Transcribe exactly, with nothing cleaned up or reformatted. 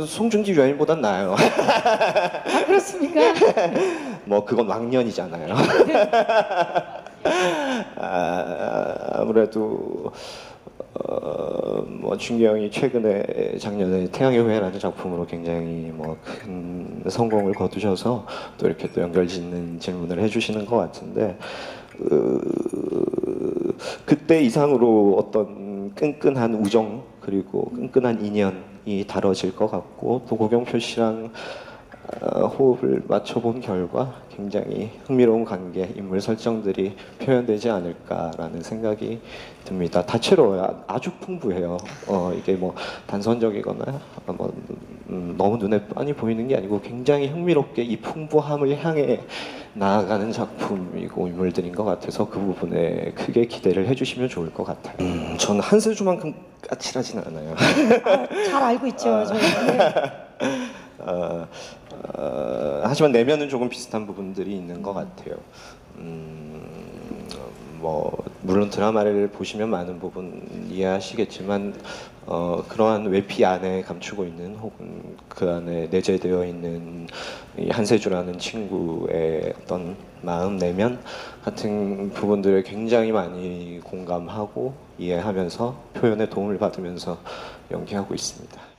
송중기 유아인보단 나아요. 아, 그렇습니까? 뭐 그건 왕년이잖아요. 아, 아무래도 어, 뭐 준기 형이 최근에 작년에 태양의 후예라는 작품으로 굉장히 뭐 큰 성공을 거두셔서 또 이렇게 또 연결짓는 질문을 해주시는 것 같은데 어, 그때 이상으로 어떤 끈끈한 우정 그리고 끈끈한 인연이 다뤄질 것 같고 또 고경표 씨랑 어, 호흡을 맞춰본 결과 굉장히 흥미로운 관계, 인물 설정들이 표현되지 않을까라는 생각이 듭니다. 다채로워요. 아주 풍부해요. 어, 이게 뭐 단선적이거나 뭐 음, 너무 눈에 뻔히 보이는 게 아니고 굉장히 흥미롭게 이 풍부함을 향해 나아가는 작품이고 인물들인 것 같아서 그 부분에 크게 기대를 해주시면 좋을 것 같아요. 음, 전 한세주만큼 까칠하진 않아요. 아, 잘 알고 있죠. 저희는. 어, 어, 하지만 내면은 조금 비슷한 부분들이 있는 것 같아요. 음, 뭐 물론 드라마를 보시면 많은 부분 이해하시겠지만 어, 그러한 외피 안에 감추고 있는 혹은 그 안에 내재되어 있는 이 한세주라는 친구의 어떤 마음 내면 같은 부분들을 굉장히 많이 공감하고 이해하면서 표현에 도움을 받으면서 연기하고 있습니다.